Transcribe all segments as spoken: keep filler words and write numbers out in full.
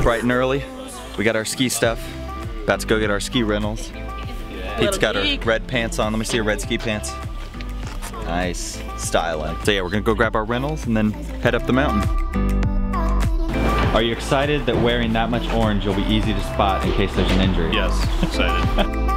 bright and early. We got our ski stuff. About to go get our ski rentals. Pete's got her red pants on. Let me see her red ski pants. Nice, styling. So yeah, we're gonna go grab our rentals and then head up the mountain. Are you excited that wearing that much orange will be easy to spot in case there's an injury? Yes, excited.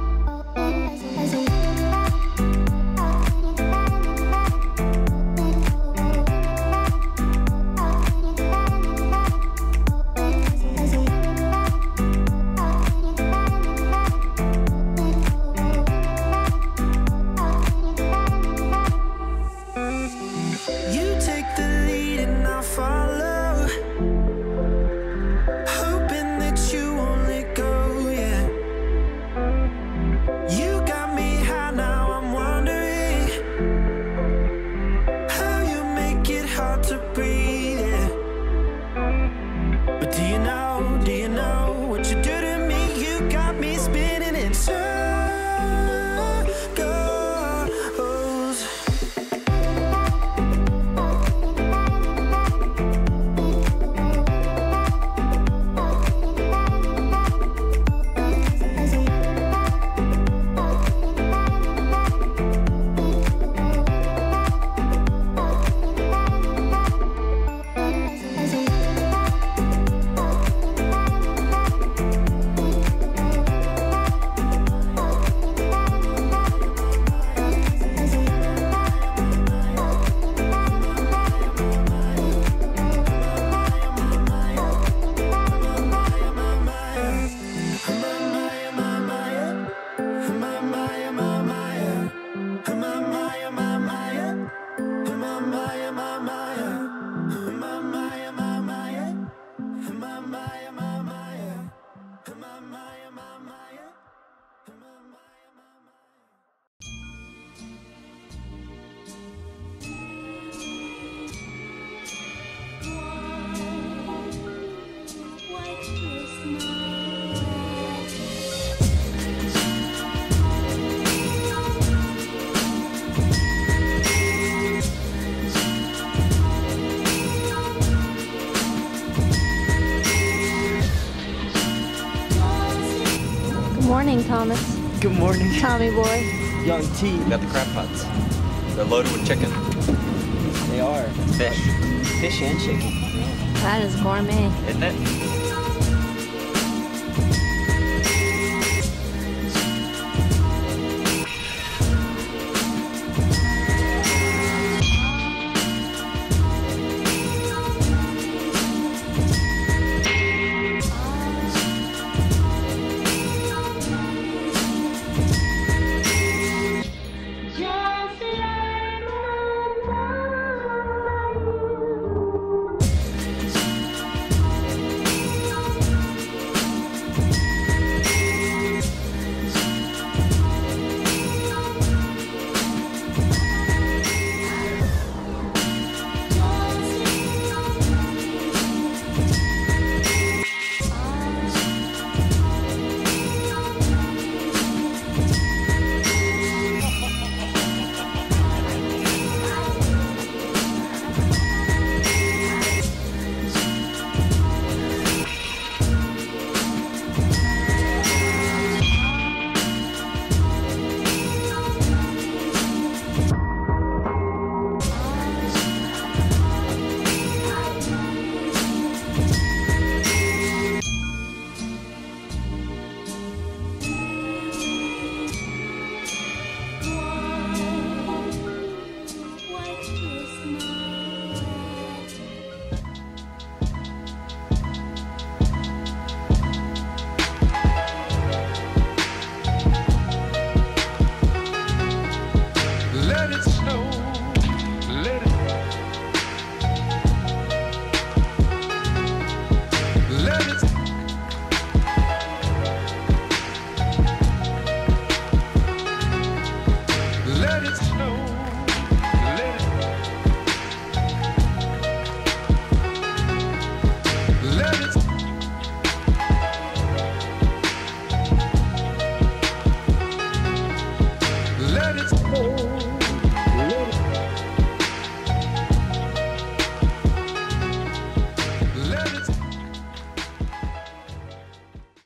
Good morning, Thomas. Good morning. Tommy boy. Young T. We got the crab pots. They're loaded with chicken. They are. Fish. Fish and chicken. That is gourmet. Isn't it? Let it snow.